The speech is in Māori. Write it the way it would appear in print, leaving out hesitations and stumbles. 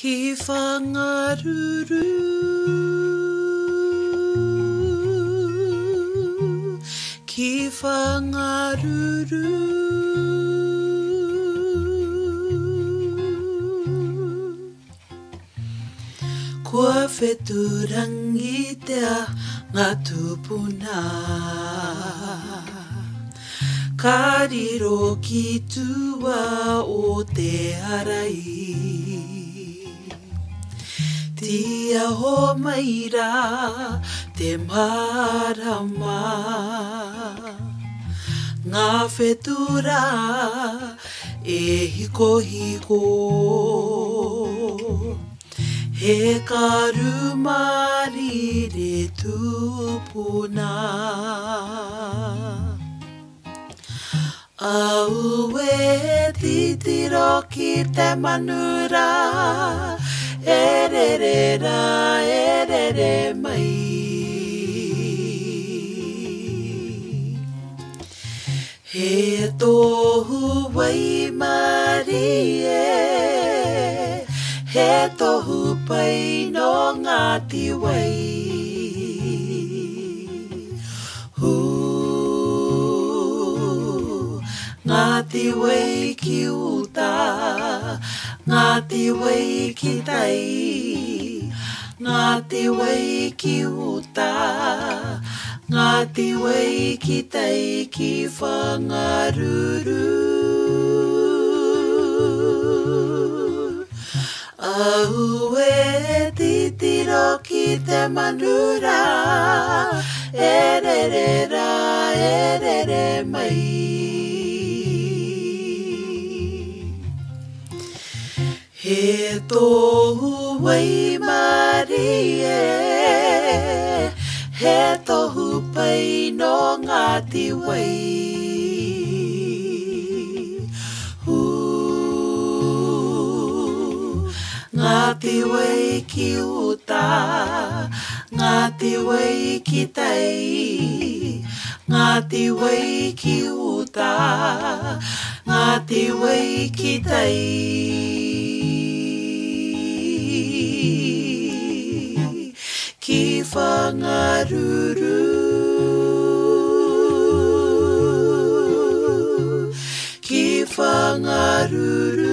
Ki whangaruru, ki whangaruru. Kua wheturangi tea ngā tupuna, ka riro ki tua o te harai. Tia ho maira te marama, ngā whetura e hiko hiko. He karumari re tupuna, au e titiro ki te manura, e re mai. He tohu wai mari e, he tohu pai no Ngāti Wai. Ngāti Wai ki uta, Ngāti Wai ki tai, Ngāti Wai ki uta, Ngāti Wai ki tai ki whangaruru. Au e titiro ki te manura, e re mai. He tohu wai mari e, he tohu pai no Ngāti Wai. Ngāti Wai ki uta, Ngāti Wai ki tai, Ngāti Wai ki uta, Ngāti Wai ki tai. Ki whangaruru, ki whangaruru.